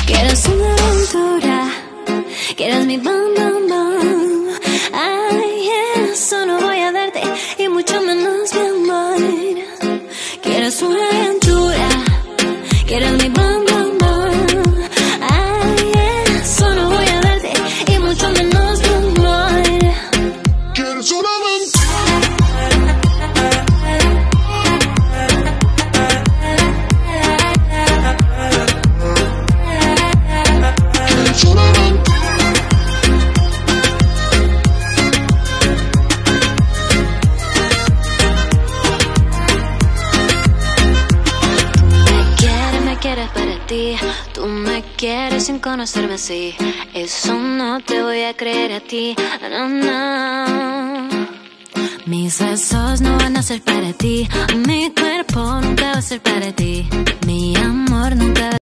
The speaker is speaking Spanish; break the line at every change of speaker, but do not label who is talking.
Quieres una aventura, quieres mi bam, bam, bam. Ay, eso no voy a darte y mucho menos mi amor. Quieres una aventura, quieres mi bam, bam, bam. Ay, eso no voy a darte y mucho menos mi amor.
Quieres una
quieres para ti, tú me quieres sin conocerme así. Eso no te voy a creer a ti, no, no. Mis besos no van a ser para ti, mi cuerpo nunca va a ser para ti, mi amor nunca va a ser para ti.